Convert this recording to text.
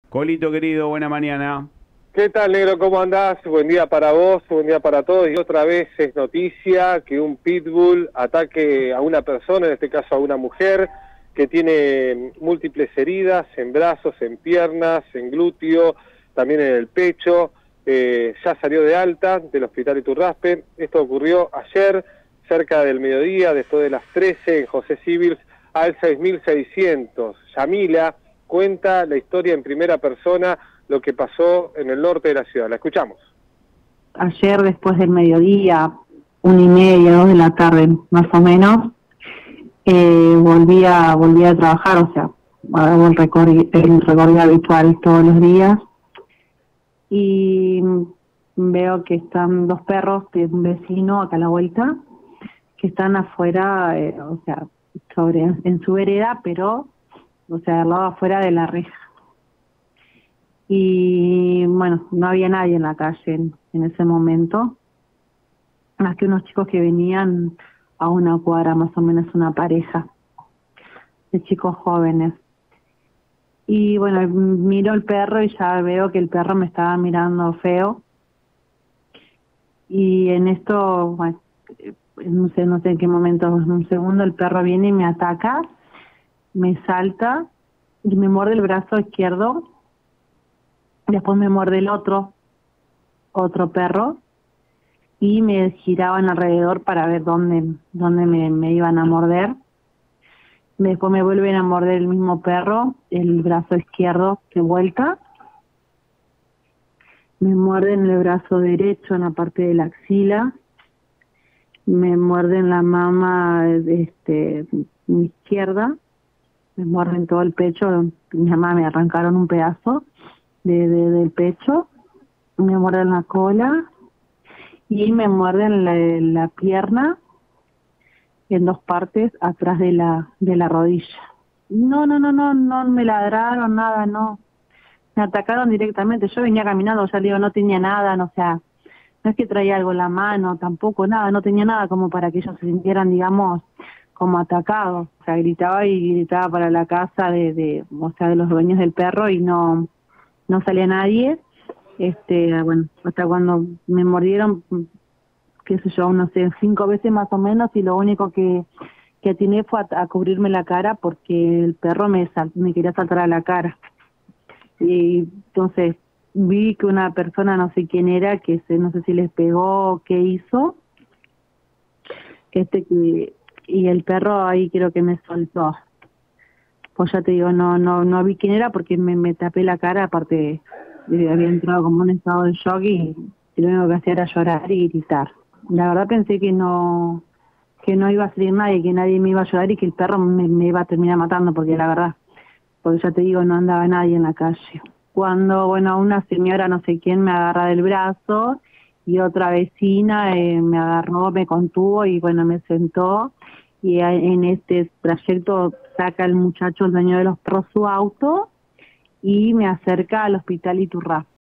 Colito querido, buena mañana. ¿Qué tal, negro? ¿Cómo andás? Buen día para vos, buen día para todos. Y otra vez es noticia que un pitbull ataque a una persona, en este caso a una mujer, que tiene múltiples heridas en brazos, en piernas, en glúteo, también en el pecho. Ya salió de alta del hospital Iturraspe. Esto ocurrió ayer, cerca del mediodía, después de las 13, en José Civils, al 6600. Yamila cuenta la historia en primera persona, lo que pasó en el norte de la ciudad. La escuchamos. Ayer después del mediodía, 1:30, 2 de la tarde más o menos, volví a trabajar, o sea, hago el recorrido habitual todos los días, y veo que están dos perros de un vecino acá a la vuelta, que están afuera, o sea, en su vereda, pero, o sea, al lado afuera de la reja. Y bueno, no había nadie en la calle en ese momento, más que unos chicos que venían a una cuadra, más o menos una pareja de chicos jóvenes. Y bueno, miro el perro y ya veo que el perro me estaba mirando feo. Y en esto, bueno, no sé en qué momento, en un segundo el perro viene y me ataca, me salta y me muerde el brazo izquierdo. Después me muerde el otro perro, y me giraban alrededor para ver dónde me iban a morder. Después me vuelven a morder el mismo perro, el brazo izquierdo de vuelta. Me muerden el brazo derecho en la parte de la axila. Me muerden la mama mi izquierda. Me muerden todo el pecho. Mi mamá me arrancaron un pedazo del pecho. Me muerden la cola y me muerden la pierna en dos partes atrás de la rodilla. No me ladraron, nada, no. Me atacaron directamente. Yo venía caminando, ya digo, no tenía nada, no, o sea, no es que traía algo en la mano, tampoco nada, no tenía nada como para que ellos se sintieran, digamos, como atacados. O sea, gritaba y gritaba para la casa o sea, de los dueños del perro, y no salía nadie. Bueno, hasta cuando me mordieron, qué sé yo, no sé, 5 veces más o menos, y lo único que atiné fue a cubrirme la cara, porque el perro me quería saltar a la cara. Y entonces vi que una persona, no sé quién era, no sé si les pegó o qué hizo, y el perro ahí creo que me soltó. Pues ya te digo, no vi quién era, porque me tapé la cara, aparte había entrado como en un estado de shock, y lo único que hacía era llorar y gritar. La verdad pensé que no iba a salir nadie, que nadie me iba a ayudar y que el perro me iba a terminar matando, porque la verdad, porque ya te digo, no andaba nadie en la calle. Cuando, bueno, una señora, no sé quién, me agarra del brazo, y otra vecina me agarró, me contuvo y bueno, me sentó, y en este trayecto saca el muchacho, el dueño de los perros, su auto, y me acerca al hospital Iturraspe.